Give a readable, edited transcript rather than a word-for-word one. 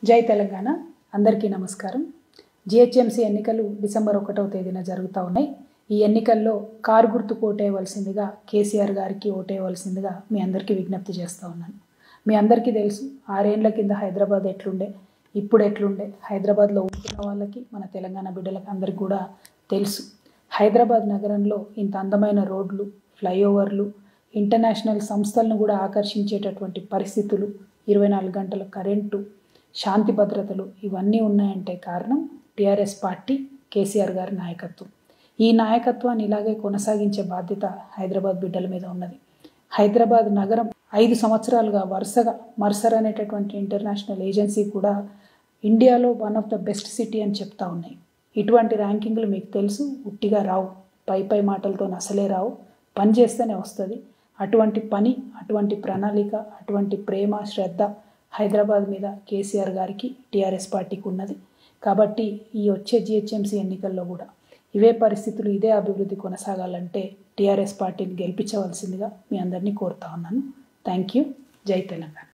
జై తెలంగాణ అందరికీ నమస్కారం. జిహెచ్ఎంసీ ఎన్నికలు డిసెంబర్ 1వ తేదీన జరుగుతూ ఉన్నాయి. ఈ ఎన్నికల్లో కారు గుర్తుకు ఓటేయవలసిందిగా కేసీఆర్ గారికి ఓటేయవలసిందిగా మీ అందరికీ విజ్ఞప్తి చేస్తూ ఉన్నాను. మీ అందరికీ తెలుసు 6 ఏళ్ల కింద హైదరాబాద్ ఎట్లుండే, ఇప్పుడు ఎట్లుండే, హైదరాబాద్లో ఉంటున్న వాళ్ళకి మన తెలంగాణ బిడ్డలకి అందరికీ కూడా తెలుసు. హైదరాబాద్ నగరంలో ఇంత అందమైన రోడ్లు, ఫ్లైఓవర్లు, ఇంటర్నేషనల్ సంస్థలను కూడా ఆకర్షించేటటువంటి పరిస్థితులు, 24 గంటల కరెంటు, శాంతి భద్రతలు ఇవన్నీ ఉన్నాయంటే కారణం టీఆర్ఎస్ పార్టీ, కేసీఆర్ గారి నాయకత్వం. ఈ నాయకత్వాన్ని ఇలాగే కొనసాగించే బాధ్యత హైదరాబాద్ బిడ్డల మీద ఉన్నది. హైదరాబాద్ నగరం 5 సంవత్సరాలుగా వరుసగా మర్సర్ అనేటటువంటి ఇంటర్నేషనల్ ఏజెన్సీ కూడా ఇండియాలో one of the best city అని చెప్తా ఉన్నాయి. ఇటువంటి ర్యాంకింగ్లు మీకు తెలుసు, ఉట్టిగా రావు, పై మాటలతో అసలే రావు, పని చేస్తేనే వస్తుంది. అటువంటి పని, అటువంటి ప్రణాళిక, అటువంటి ప్రేమ, శ్రద్ధ హైదరాబాద్ మీద కేసీఆర్ గారికి, టీఆర్ఎస్ పార్టీకి ఉన్నది. కాబట్టి ఈ వచ్చే జిహెచ్ఎంసీ ఎన్నికల్లో కూడా ఇవే పరిస్థితులు, ఇదే అభివృద్ధి కొనసాగాలంటే టీఆర్ఎస్ పార్టీని గెలిపించవలసిందిగా మీ అందరినీ కోరుతా ఉన్నాను. Thank you. జై తెలంగాణ.